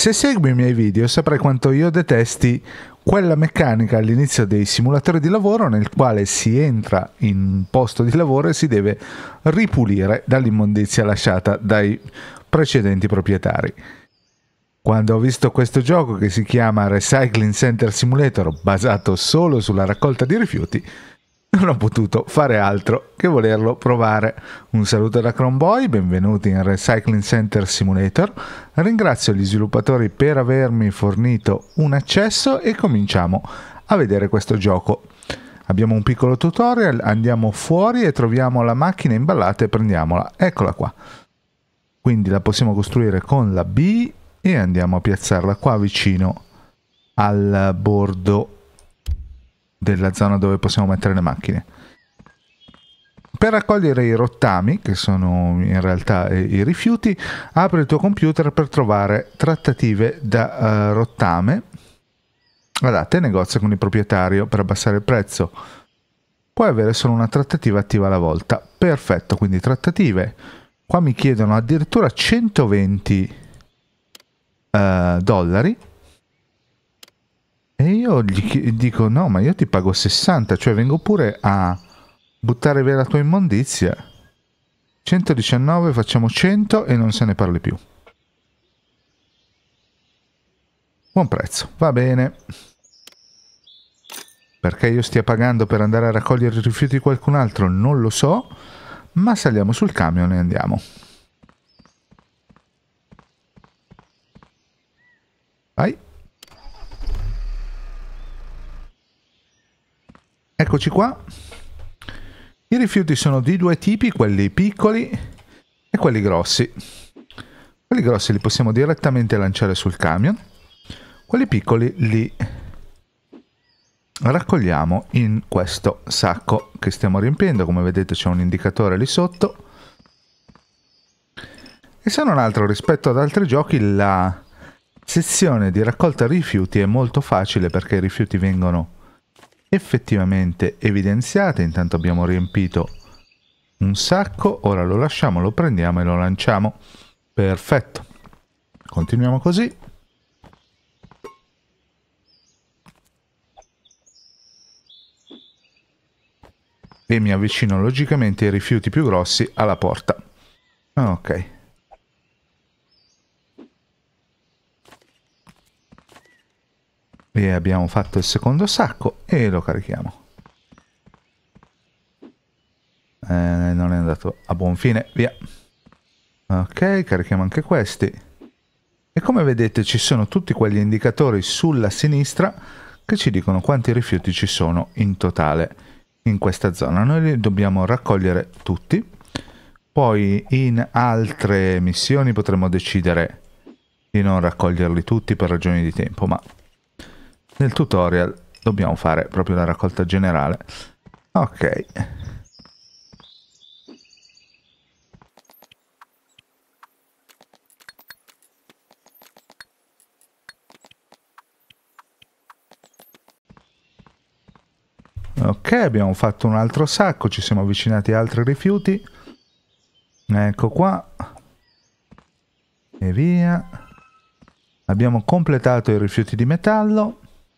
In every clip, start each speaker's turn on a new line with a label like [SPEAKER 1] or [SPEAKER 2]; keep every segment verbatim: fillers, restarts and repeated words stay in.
[SPEAKER 1] Se segui i miei video saprai quanto io detesti quella meccanica all'inizio dei simulatori di lavoro nel quale si entra in un posto di lavoro e si deve ripulire dall'immondizia lasciata dai precedenti proprietari. Quando ho visto questo gioco che si chiama Recycling Center Simulator, basato solo sulla raccolta di rifiuti, non ho potuto fare altro che volerlo provare. Un saluto da Chromeboy, benvenuti in Recycling Center Simulator. Ringrazio gli sviluppatori per avermi fornito un accesso e cominciamo a vedere questo gioco. Abbiamo un piccolo tutorial, andiamo fuori e troviamo la macchina imballata e prendiamola. Eccola qua. Quindi la possiamo costruire con la B e andiamo a piazzarla qua vicino al bordo della zona dove possiamo mettere le macchine. Per raccogliere i rottami, che sono in realtà i rifiuti, apri il tuo computer per trovare trattative da uh, rottame adatte, negozia con il proprietario per abbassare il prezzo. Puoi avere solo una trattativa attiva alla volta. Perfetto, quindi trattative. Qua mi chiedono addirittura centoventi uh, dollari. E io gli dico no, ma io ti pago sessanta, cioè vengo pure a buttare via la tua immondizia. centodiciannove, facciamo cento e non se ne parli più. Buon prezzo, va bene. Perché io stia pagando per andare a raccogliere i rifiuti di qualcun altro non lo so, ma saliamo sul camion e andiamo. Vai. Eccoci qua. I rifiuti sono di due tipi, quelli piccoli e quelli grossi. Quelli grossi li possiamo direttamente lanciare sul camion. Quelli piccoli li raccogliamo in questo sacco che stiamo riempiendo. Come vedete c'è un indicatore lì sotto. E se non altro, rispetto ad altri giochi, la sezione di raccolta rifiuti è molto facile perché i rifiuti vengono effettivamente evidenziate. Intanto abbiamo riempito un sacco, ora lo lasciamo, lo prendiamo e lo lanciamo. Perfetto, continuiamo così. E mi avvicino logicamente ai rifiuti più grossi alla porta. Ok. E abbiamo fatto il secondo sacco e lo carichiamo. Eh, non è andato a buon fine, via. Ok, carichiamo anche questi. E come vedete ci sono tutti quegli indicatori sulla sinistra che ci dicono quanti rifiuti ci sono in totale in questa zona. Noi li dobbiamo raccogliere tutti. Poi in altre missioni potremo decidere di non raccoglierli tutti per ragioni di tempo, ma nel tutorial dobbiamo fare proprio la raccolta generale. Ok. Ok, abbiamo fatto un altro sacco, ci siamo avvicinati a altri rifiuti. Ecco qua. E via. Abbiamo completato i rifiuti di metallo.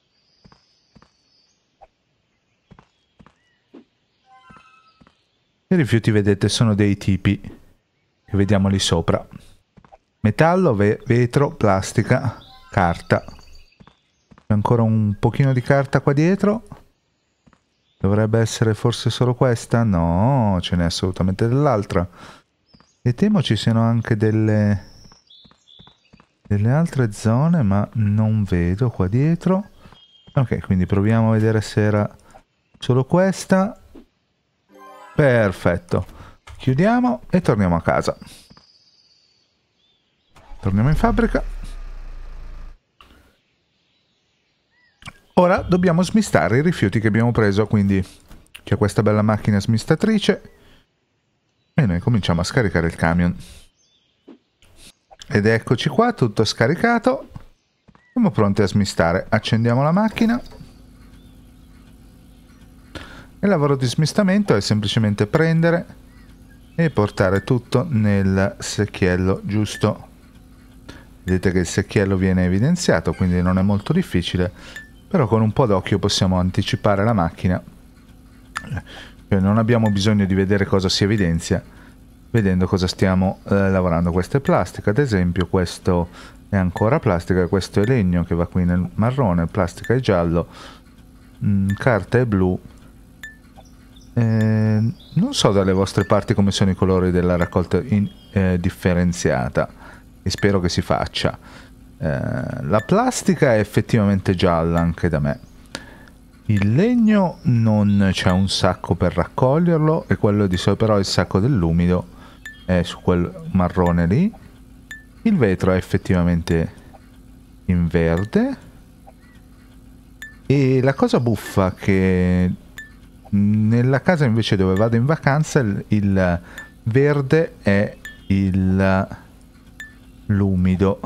[SPEAKER 1] I rifiuti, vedete, sono dei tipi che vediamo lì sopra. Metallo, ve vetro, plastica, carta. C'è ancora un pochino di carta qua dietro. Dovrebbe essere forse solo questa? No, ce n'è assolutamente dell'altra. E temo ci siano anche delle, delle altre zone, ma non vedo qua dietro. Ok, quindi proviamo a vedere se era solo questa. Perfetto, chiudiamo e torniamo a casa. Torniamo in fabbrica. Ora dobbiamo smistare i rifiuti che abbiamo preso, quindi c'è questa bella macchina smistatrice e noi cominciamo a scaricare il camion. Ed eccoci qua, tutto scaricato. Siamo pronti a smistare. Accendiamo la macchina. Il lavoro di smistamento è semplicemente prendere e portare tutto nel secchiello giusto. Vedete che il secchiello viene evidenziato, quindi non è molto difficile, però con un po' d'occhio possiamo anticipare la macchina. Cioè, non abbiamo bisogno di vedere cosa si evidenzia, vedendo cosa stiamo eh, lavorando. Questa è plastica, ad esempio, questo è ancora plastica, questo è legno che va qui nel marrone, plastica è giallo, mm, carta è blu. Eh, non so dalle vostre parti come sono i colori della raccolta in, eh, differenziata, e spero che si faccia. Eh, la plastica è effettivamente gialla anche da me. Il legno non c'è un sacco per raccoglierlo, e quello di solito, però il sacco dell'umido è su quel marrone lì. Il vetro è effettivamente in verde, e la cosa buffa che nella casa invece dove vado in vacanza il, il verde è il l'umido.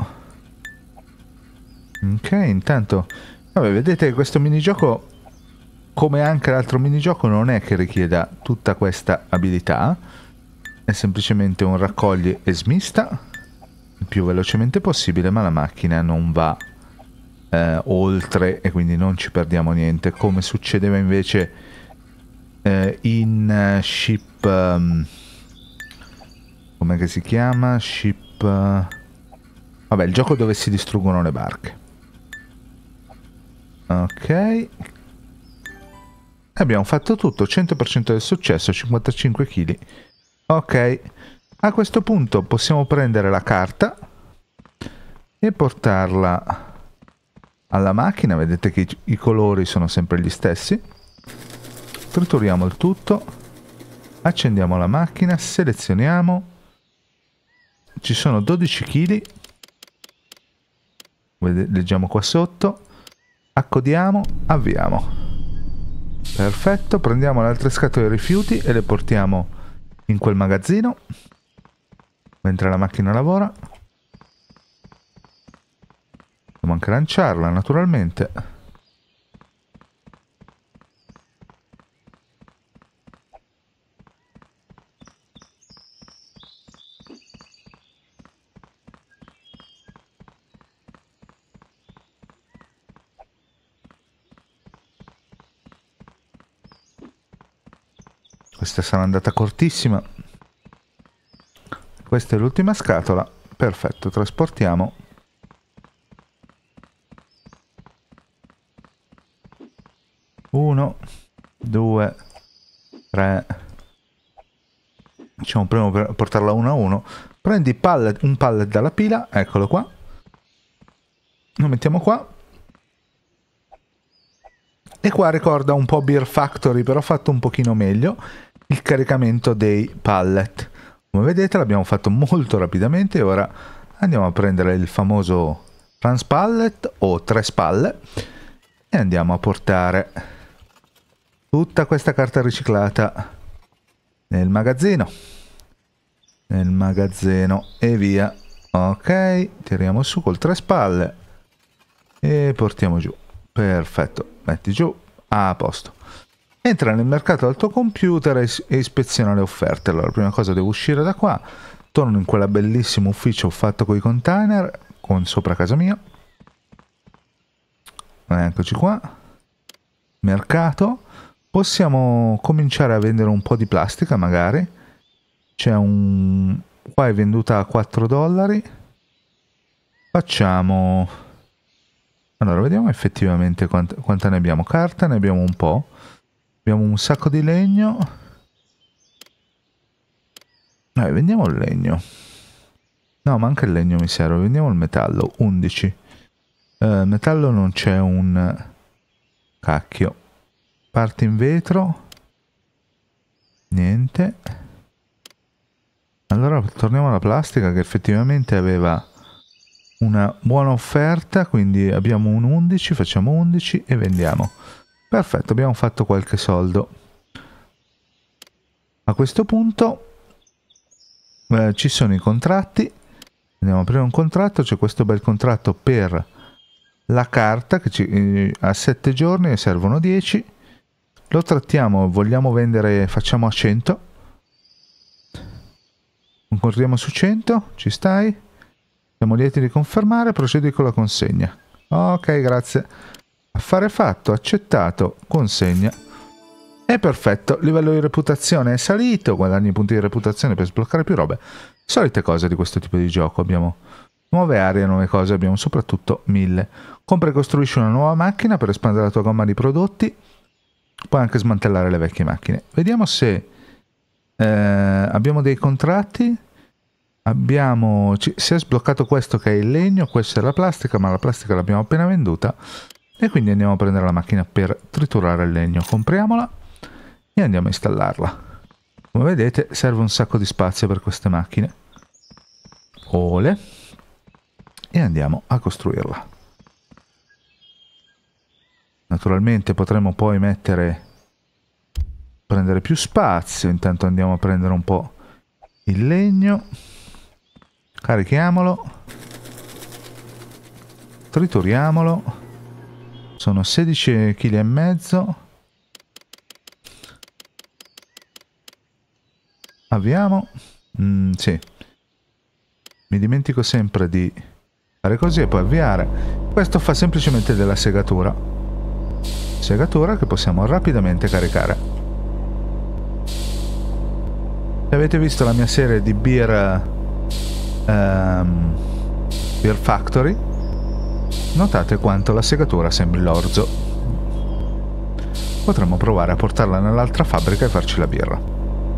[SPEAKER 1] Ok, intanto vabbè, vedete che questo minigioco, come anche l'altro minigioco, non è che richieda tutta questa abilità, è semplicemente un raccogli e smista il più velocemente possibile, ma la macchina non va eh, oltre, e quindi non ci perdiamo niente, come succedeva invece eh, in uh, Ship um, come che si chiama? Ship uh, vabbè, il gioco dove si distruggono le barche. Ok, abbiamo fatto tutto, cento per cento del successo, cinquantacinque chili. Ok, a questo punto possiamo prendere la carta e portarla alla macchina. Vedete che i colori sono sempre gli stessi. Trituriamo il tutto, accendiamo la macchina, selezioniamo, ci sono dodici chili, leggiamo qua sotto, accodiamo, avviamo. Perfetto, prendiamo le altre scatole rifiuti e le portiamo in quel magazzino mentre la macchina lavora. Dobbiamo anche lanciarla, naturalmente. Questa sarà andata cortissima. Questa è l'ultima scatola. Perfetto, trasportiamo. Uno, due, tre. Diciamo prima per portarla uno a uno. Prendi pallet, un pallet dalla pila, eccolo qua. Lo mettiamo qua. E qua ricorda un po' Beer Factory, però fatto un pochino meglio. Il caricamento dei pallet. Come vedete l'abbiamo fatto molto rapidamente, e ora andiamo a prendere il famoso transpallet o tre spalle e andiamo a portare tutta questa carta riciclata nel magazzino. Nel magazzino e via. Ok, tiriamo su col tre spalle e portiamo giù. Perfetto, metti giù, a posto. Entra nel mercato dal tuo computer e, e ispeziona le offerte. Allora, prima cosa devo uscire da qua, torno in quella bellissima ufficio fatto con i container, con sopra casa mia. Eccoci qua. Mercato. Possiamo cominciare a vendere un po' di plastica, magari. C'è un... qua è venduta a quattro dollari. Facciamo... allora, vediamo effettivamente quanta, quanta ne abbiamo. Carta ne abbiamo un po'. Abbiamo un sacco di legno. Dai, vendiamo il legno. No, ma anche il legno mi serve. Vendiamo il metallo. undici. Uh, metallo non c'è un... cacchio. Parte in vetro. Niente. Allora torniamo alla plastica, che effettivamente aveva una buona offerta. Quindi abbiamo un undici. Facciamo undici e vendiamo. Perfetto, abbiamo fatto qualche soldo. A questo punto eh, ci sono i contratti. Andiamo a aprire un contratto. C'è questo bel contratto per la carta che ci, eh, a sette giorni ne servono dieci. Lo trattiamo, vogliamo vendere, facciamo a cento. Concordiamo su cento, ci stai? Siamo lieti di confermare, procedi con la consegna. Ok, grazie. Affare fatto, accettato, consegna. E perfetto, livello di reputazione è salito, guadagni punti di reputazione per sbloccare più robe. Solite cose di questo tipo di gioco, abbiamo nuove aree, nuove cose, abbiamo soprattutto mille. Compra e costruisci una nuova macchina per espandere la tua gamma di prodotti, puoi anche smantellare le vecchie macchine. Vediamo se eh, abbiamo dei contratti. Abbiamo, si è sbloccato questo che è il legno, questa è la plastica, ma la plastica l'abbiamo appena venduta e quindi andiamo a prendere la macchina per triturare il legno. Compriamola e andiamo a installarla. Come vedete serve un sacco di spazio per queste macchine. Ole. E andiamo a costruirla. Naturalmente potremo poi mettere, prendere più spazio. Intanto andiamo a prendere un po' il legno. Carichiamolo. Trituriamolo. Sono sedici chili e mezzo. Avviamo. Mm, sì. Mi dimentico sempre di fare così e poi avviare. Questo fa semplicemente della segatura. Segatura che possiamo rapidamente caricare. Se avete visto la mia serie di Beer, um, Beer Factory, notate quanto la segatura sembri l'orzo. Potremmo provare a portarla nell'altra fabbrica e farci la birra.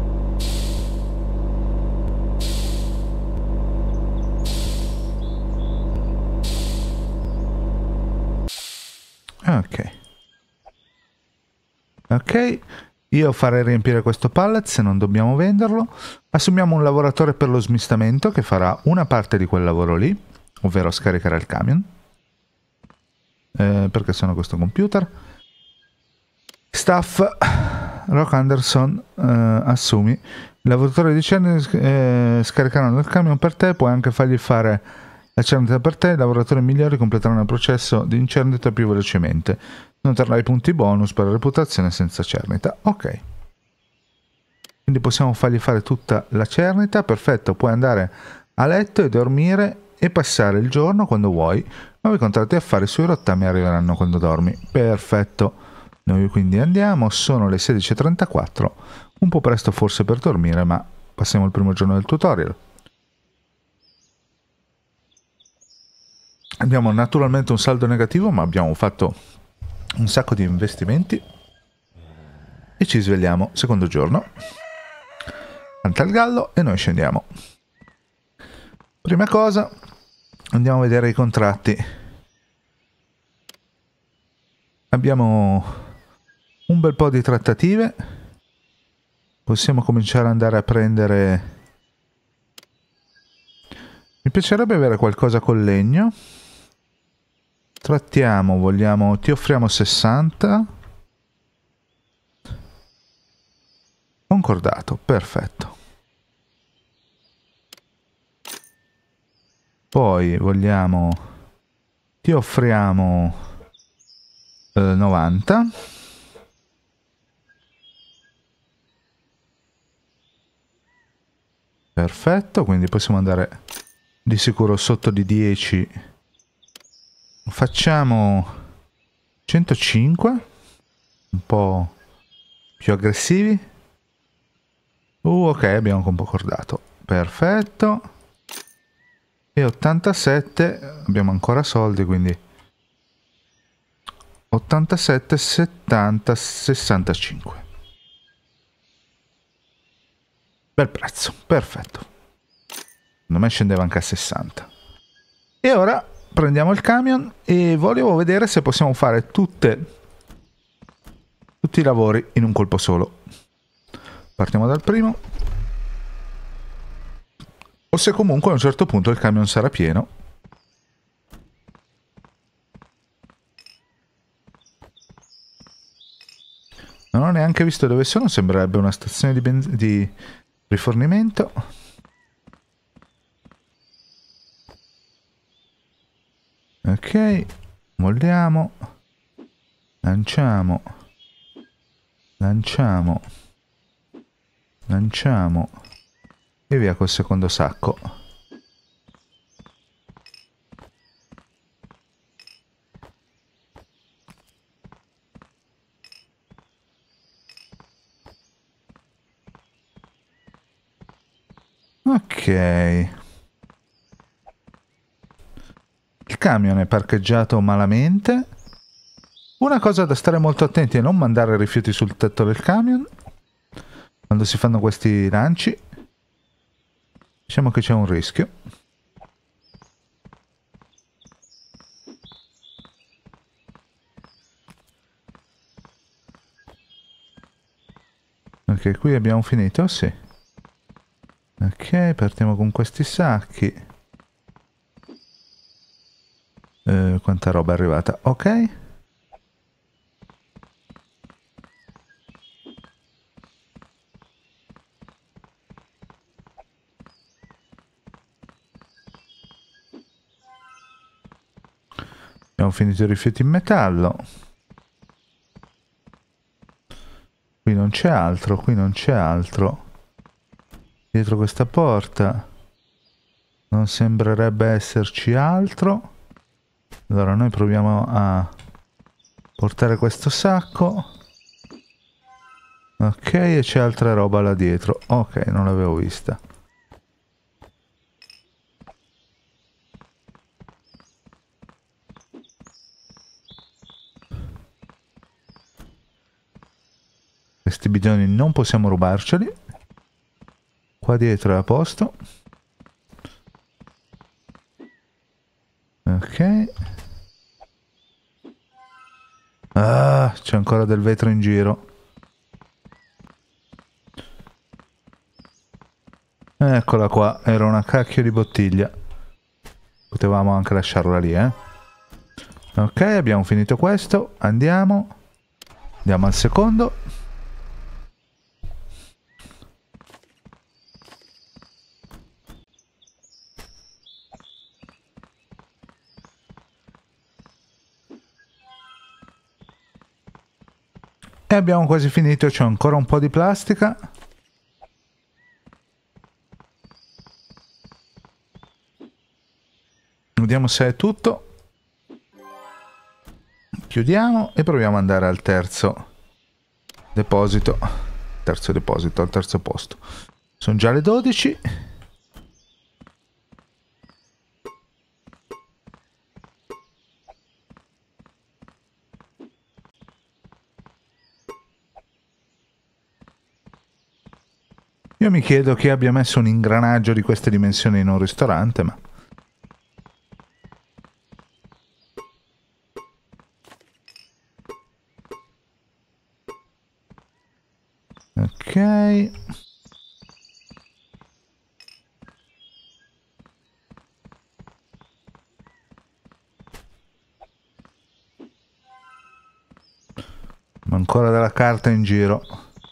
[SPEAKER 1] Ok. Ok, io farei riempire questo pallet se non dobbiamo venderlo. Assumiamo un lavoratore per lo smistamento che farà una parte di quel lavoro lì, ovvero scaricare il camion. Eh, perché sono questo computer. Staff, Rock Anderson, eh, assumi. Il lavoratore di cerne eh, scaricheranno il camion per te, puoi anche fargli fare la cernita per te. I lavoratori migliori completeranno il processo di incernita più velocemente. Non otterrai punti bonus per la reputazione senza cernita. Ok. Quindi possiamo fargli fare tutta la cernita. Perfetto, puoi andare a letto e dormire e passare il giorno quando vuoi. Nuovi contratti affari sui rottami arriveranno quando dormi. Perfetto. Noi quindi andiamo. Sono le sedici e trentaquattro. Un po' presto forse per dormire, ma passiamo il primo giorno del tutorial. Abbiamo naturalmente un saldo negativo, ma abbiamo fatto un sacco di investimenti e ci svegliamo secondo giorno. Canta il gallo e noi scendiamo. Prima cosa andiamo a vedere i contratti. Abbiamo un bel po' di trattative. Possiamo cominciare ad andare a prendere. Mi piacerebbe avere qualcosa col legno. Trattiamo, vogliamo, ti offriamo sessanta. Concordato, perfetto. Poi vogliamo, ti offriamo eh, novanta. Perfetto, quindi possiamo andare di sicuro sotto di dieci. Facciamo centocinque, un po' più aggressivi. Uh, ok, abbiamo concordato. Perfetto. E ottantasette, abbiamo ancora soldi, quindi ottantasette, settanta, sessantacinque. Bel prezzo, perfetto. Secondo me scendeva anche a sessanta. E ora prendiamo il camion e volevo vedere se possiamo fare tutte, tutti i lavori in un colpo solo. Partiamo dal primo. O se comunque a un certo punto il camion sarà pieno. Non ho neanche visto dove sono, sembrerebbe una stazione di, benz- di rifornimento. Ok, molliamo, lanciamo, lanciamo, lanciamo e via col secondo sacco. Ok. Il camion è parcheggiato malamente. Una cosa da stare molto attenti è non mandare rifiuti sul tetto del camion quando si fanno questi lanci. Diciamo che c'è un rischio. Ok, qui abbiamo finito, sì. Ok, partiamo con questi sacchi. Eh, quanta roba è arrivata? Ok. Abbiamo finito i rifiuti in metallo. Qui non c'è altro, qui non c'è altro. Dietro questa porta non sembrerebbe esserci altro. Allora noi proviamo a portare questo sacco. Ok, e c'è altra roba là dietro. Ok, non l'avevo vista. Questi bidoni non possiamo rubarceli. Qua dietro è a posto. Ok. Ah, c'è ancora del vetro in giro. Eccola qua, era una cacchio di bottiglia. Potevamo anche lasciarla lì, eh. Ok, abbiamo finito questo. Andiamo. Andiamo al secondo. E abbiamo quasi finito, c'è ancora un po' di plastica. Vediamo se è tutto. Chiudiamo e proviamo ad andare al terzo deposito. Terzo deposito, al terzo posto. Sono già le dodici. Io mi chiedo chi abbia messo un ingranaggio di queste dimensioni in un ristorante, ma... Ok. Ma ancora della carta in giro.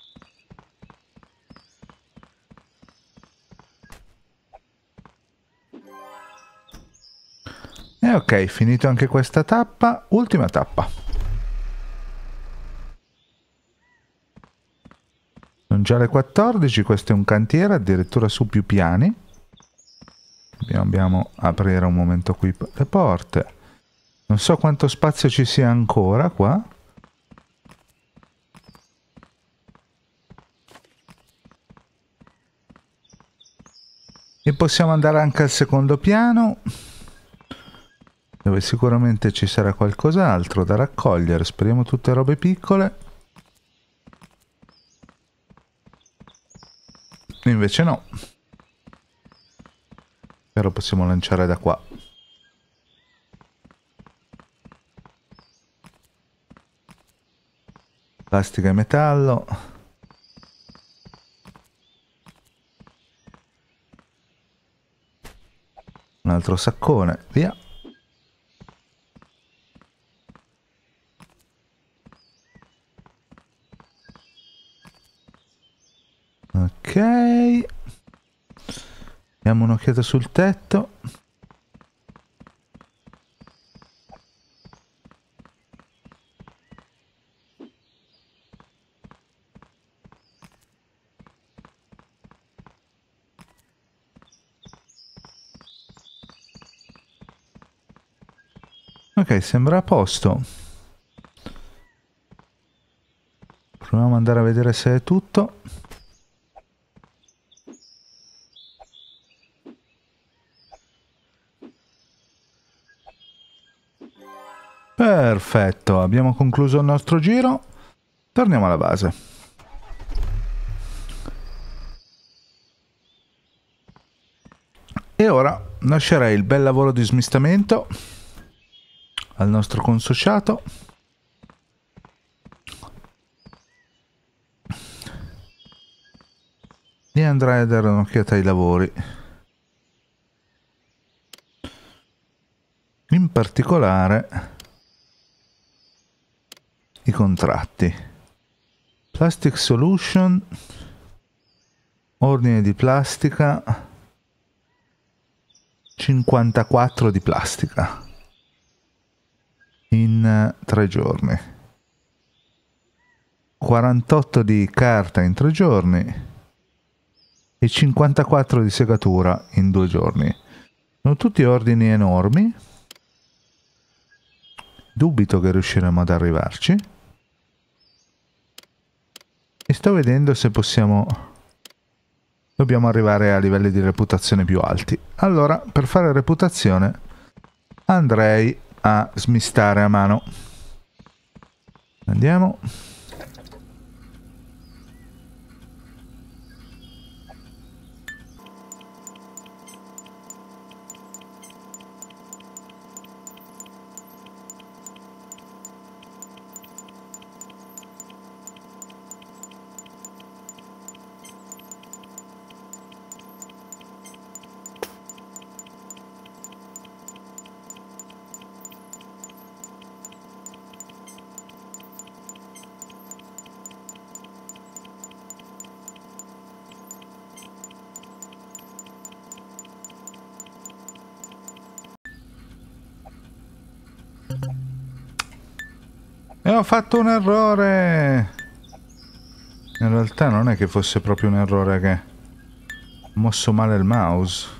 [SPEAKER 1] E ok, finito anche questa tappa. Ultima tappa. Sono già le quattordici, questo è un cantiere, addirittura su più piani. Dobbiamo aprire un momento qui le porte. Non so quanto spazio ci sia ancora qua. E possiamo andare anche al secondo piano, dove sicuramente ci sarà qualcos'altro da raccogliere. Speriamo tutte robe piccole. Invece no. Però possiamo lanciare da qua. Plastica e metallo. Un altro saccone, via. Ok. Diamo un'occhiata sul tetto. Ok, sembra a posto. Proviamo ad andare a vedere se è tutto. Perfetto, abbiamo concluso il nostro giro. Torniamo alla base. E ora lascerei il bel lavoro di smistamento al nostro consociato. E andrai a dare un'occhiata ai lavori. In particolare i contratti. Plastic Solution, ordine di plastica, cinquantaquattro di plastica in tre giorni, quarantotto di carta in tre giorni e cinquantaquattro di segatura in due giorni. Sono tutti ordini enormi. Dubito che riusciremo ad arrivarci. E sto vedendo se possiamo... Dobbiamo arrivare a livelli di reputazione più alti. Allora, per fare reputazione, andrei a smistare a mano. Andiamo. E ho fatto un errore! In realtà non è che fosse proprio un errore, che ho mosso male il mouse.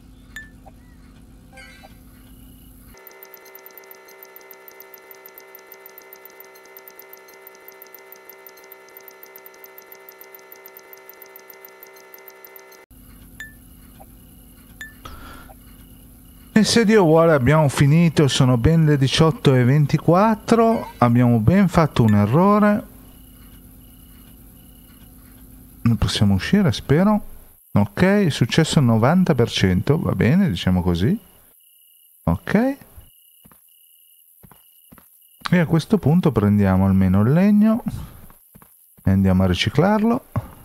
[SPEAKER 1] E se Dio vuole abbiamo finito, sono ben le diciotto e ventiquattro, abbiamo ben fatto un errore. Non possiamo uscire, spero. Ok, è successo il novanta per cento, va bene, diciamo così. Ok. E a questo punto prendiamo almeno il legno e andiamo a riciclarlo.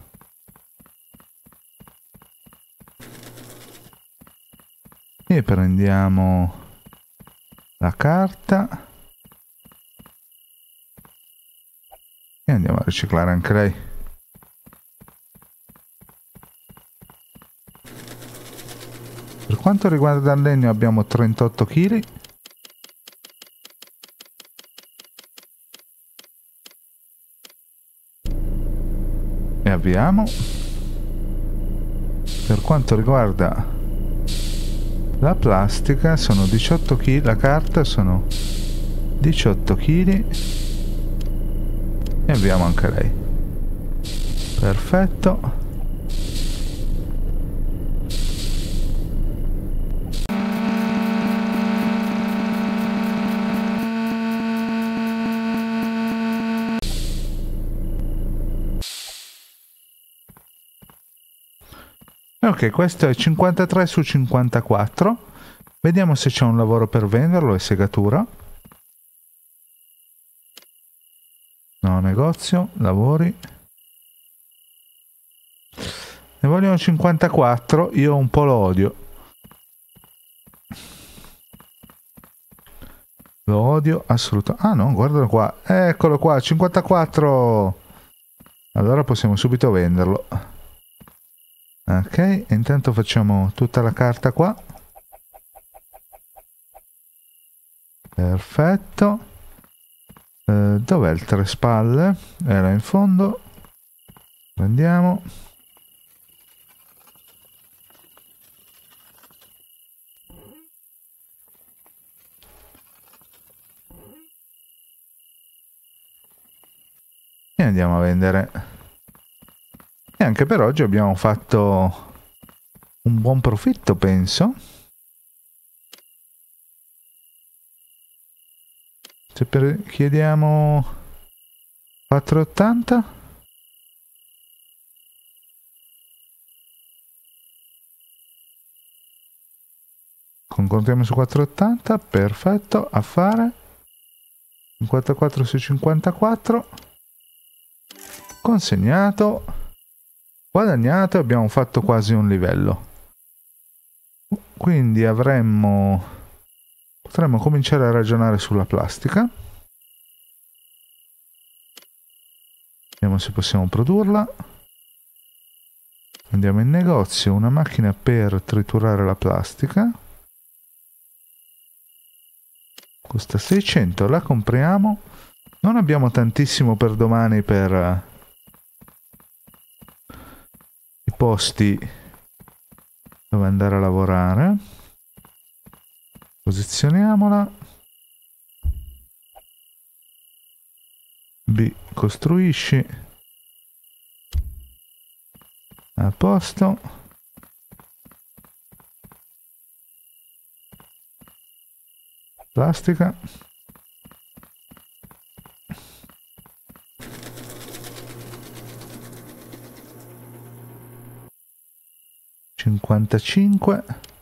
[SPEAKER 1] E prendiamo la carta e andiamo a riciclare anche lei. Per quanto riguarda il legno abbiamo trentotto chili. E avviamo. Per quanto riguarda la plastica sono diciotto chili, la carta sono diciotto chili e abbiamo anche lei. Perfetto. Ok, questo è cinquantatré su cinquantaquattro. Vediamo se c'è un lavoro per venderlo e segatura. No, negozio, lavori. Ne vogliono cinquantaquattro, io un po' lo odio. Lo odio assolutamente. Ah no, guardalo qua. Eccolo qua, cinquantaquattro. Allora possiamo subito venderlo. Ok, intanto facciamo tutta la carta qua. Perfetto. Eh, dov'è il tre spalle? Era in fondo. Prendiamo. E andiamo a vendere. E anche per oggi abbiamo fatto un buon profitto, penso. Se per, chiediamo quattro e ottanta. Concordiamo su quattro e ottanta, perfetto, a fare. cinquantaquattro su cinquantaquattro. Consegnato. Guadagnato, abbiamo fatto quasi un livello. Quindi avremmo... potremmo cominciare a ragionare sulla plastica. Vediamo se possiamo produrla. Andiamo in negozio, una macchina per triturare la plastica. Costa seicento, la compriamo. Non abbiamo tantissimo per domani per i posti dove andare a lavorare. Posizioniamola. B, costruisci. A posto. Plastica. cinquantacinque.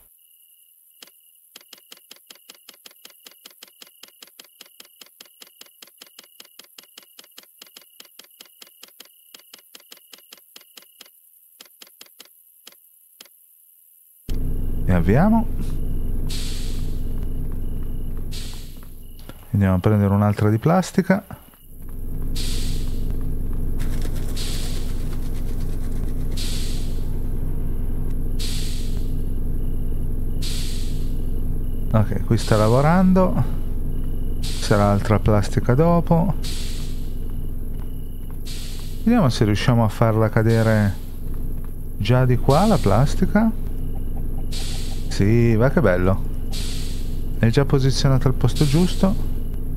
[SPEAKER 1] E avviamo. Andiamo a prendere un'altra di plastica. Ok, qui sta lavorando. Sarà altra plastica dopo. Vediamo se riusciamo a farla cadere già di qua la plastica. Sì, va che bello. È già posizionata al posto giusto.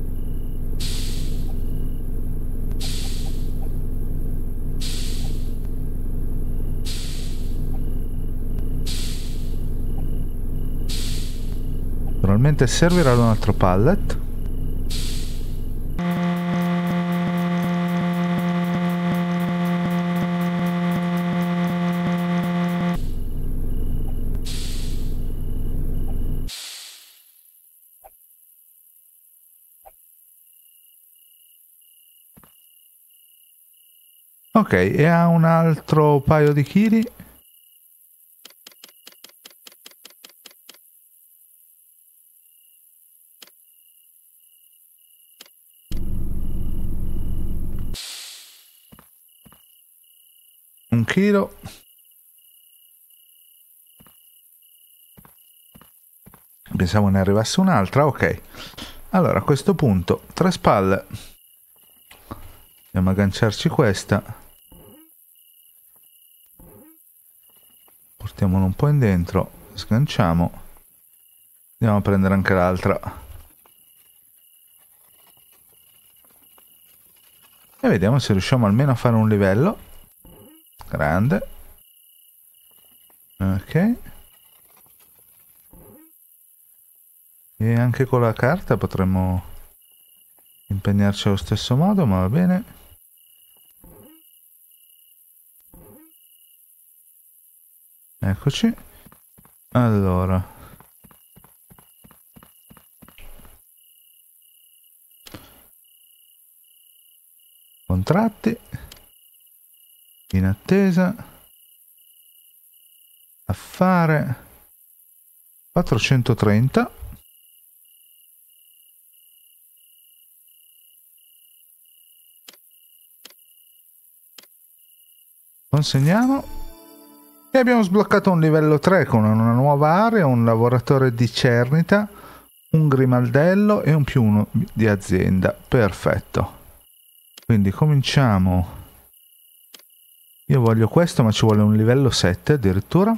[SPEAKER 1] Probabilmente servirà un altro pallet. Ok, e ha un altro paio di chili. Un chilo. Pensavo ne arrivasse un'altra. Ok. Allora, a questo punto, tre spalle. Andiamo a agganciarci questa. Portiamola un po' in dentro. Sganciamo. Andiamo a prendere anche l'altra. E vediamo se riusciamo almeno a fare un livello. Grande. Ok. E anche con la carta potremmo impegnarci allo stesso modo, ma va bene. Eccoci. Allora. Contratti. In attesa. Affare. quattrocentotrenta. Consegniamo. E abbiamo sbloccato un livello tre con una nuova area, un lavoratore di cernita, un grimaldello e un più uno di azienda. Perfetto. Quindi cominciamo. Io voglio questo, ma ci vuole un livello sette addirittura.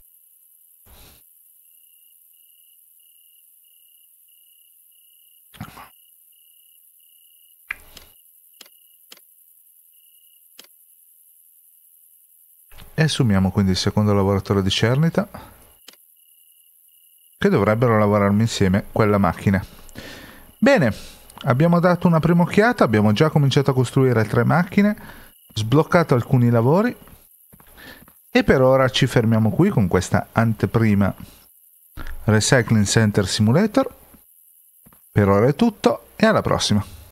[SPEAKER 1] E assumiamo quindi il secondo lavoratore di cernita, che dovrebbero lavorarmi insieme quella macchina. Bene, abbiamo dato una prima occhiata, abbiamo già cominciato a costruire tre macchine, sbloccato alcuni lavori e per ora ci fermiamo qui con questa anteprima Recycling Center Simulator. Per ora è tutto e alla prossima.